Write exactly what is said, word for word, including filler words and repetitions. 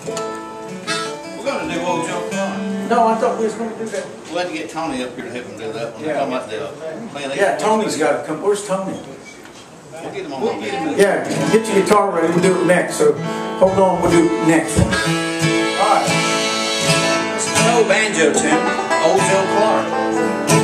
We're going to do Old Joe Clark. No, I thought we was going to do that. We'll have to get Tony up here to help him do that one. Yeah. Talking about the, man, they- Yeah, Tony's got to come. Where's Tony? We'll get him on the video. Yeah, get your guitar ready. We'll do it next. So hold on, we'll do it next one. All right. This is an old banjo tune, Old Joe Clark.